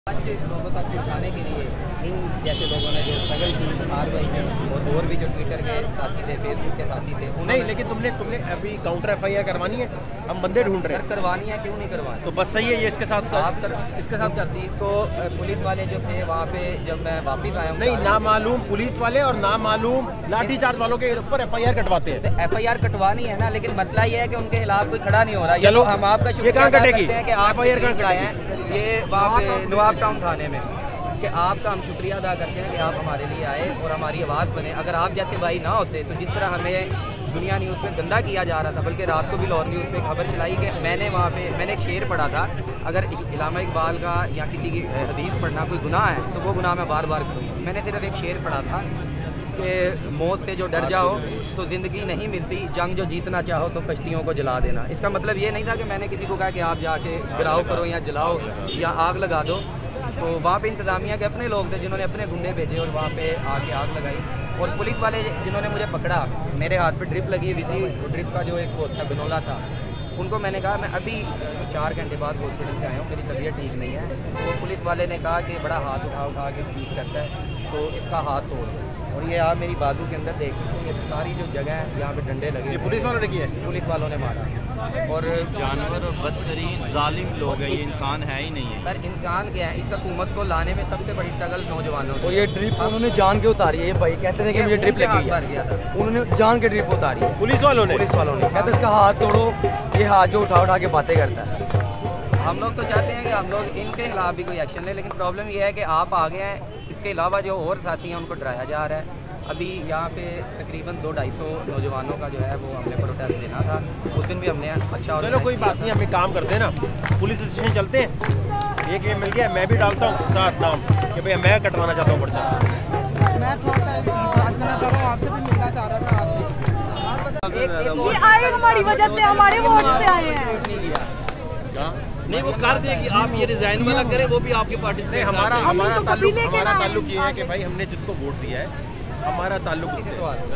आज लोगों तक पहुँचाने के लिए इन जैसे लोगों ने जो स्ट्रगल की RY ने और भी जो ट्विटर के साथी थे, फेसबुक के साथी थे, नहीं, लेकिन तुमने अभी काउंटर FIR करवानी है। हम बंदे ढूंढ रहे हैं। करवानी है, क्यों नहीं करवानी? तो बस सही है, ये इसके साथ इसके साथ करती। इसको पुलिस वाले जो थे वहाँ पे जब मैं वापस आया हूँ, नहीं, नामालूम पुलिस वाले और नामालूम लाठीचार्ज वालों के ऊपर FIR कटवाते हैं। FIR कटवानी है ना, लेकिन मसला ये है कि उनके खिलाफ कोई खड़ा नहीं हो रहा। चलो, हम आपका ये कहाँ कटेगी? कि आप FIR कराए हैं, ये वहाँ पे नवाब टाउन थाने में, कि आपका हम शुक्रिया अदा करते हैं कि आप हमारे लिए आए और हमारी आवाज़ बने। अगर आप जैसे भाई ना होते तो जिस तरह हमें दुनिया न्यूज़ पे गंदा किया जा रहा था, बल्कि रात को भी लाहौर न्यूज़ पे खबर चलाई कि मैंने एक शेर पढ़ा था, अगर इलामा इकबाल का या किसी की हदीस पढ़ना कोई गुनाह है तो वो गुनाह मैं बार बार करूँगा। मैंने सिर्फ एक शेर पढ़ा था कि मौत से जो डर जाओ तो ज़िंदगी नहीं मिलती, जंग जो जीतना चाहो तो कश्तियों को जला देना। इसका मतलब ये नहीं था कि मैंने किसी को कहा कि आप जाके गिराओ करो या जलाओ या आग लगा दो। तो वहाँ पे इंतज़ामिया के अपने लोग थे जिन्होंने अपने गुंडे भेजे और वहाँ पे आके आग लगाई। और पुलिस वाले जिन्होंने मुझे पकड़ा, मेरे हाथ पे ड्रिप लगी हुई थी, ड्रिप का जो एक वो था बिनोला था, उनको मैंने कहा मैं अभी 4 घंटे बाद हॉस्पिटल से आया हूँ, मेरी तबीयत ठीक नहीं है। तो पुलिस वाले ने कहा कि बड़ा हाथ उठा के स्पीच करता है, तो इसका हाथ तोड़ दो। और ये आप मेरी बाजू के अंदर देख सकते हैं, ये सारी जो जगह है यहाँ पे डंडे लगे, पुलिस वालों ने किया है। पुलिस वालों ने मारा। और जानवर और बदतरीन जालिम लोग हैं, ये इंसान है ही नहीं है। सर इंसान क्या है? इस हुकूमत को लाने में सबसे बड़ी स्ट्रगल नौजवानों तो ये ड्रिप उन्होंने जान के उतारी है। ये भाई कहते थे कि मुझे ड्रिप लगी है, उन्होंने जान के ड्रिप उतारी है। पुलिस वालों ने कहते इसका हाथ तोड़ो, ये हाथ जो उठा के बातें करता है। हम लोग तो चाहते हैं कि हम लोग इनके खिलाफ भी कोई एक्शन ले, लेकिन प्रॉब्लम ये है कि आप आ गए हैं, इसके अलावा जो और साथी हैं उनको डराया जा रहा है। अभी यहाँ पे तकरीबन 200-250 नौजवानों का जो है वो हमने प्रोटेस्ट देना था, उस दिन भी हमने अच्छा। चलो कोई बात नहीं, हम एक काम करते हैं ना, पुलिस स्टेशन चलते हैं, एक ये मिल गया, मैं भी डालता हूँ साथ नाम कि भैया मैं कटवाना चाहता हूँ पर्चा। मैं थोड़ा सा बात करना चाह रहा हूँ, आपसे भी मिलना चाह रहा था आपसे। ये आए हमारी वजह से, हमारे वोट से आए हैं। नहीं, वो कर देगी। आप ये रिजाइन वाला करें, वो भी आपके पार्टी से। हमारा ताल्लुक ये है कि भाई हमने जिसको वोट दिया है, हमारा ताल्लुक उससे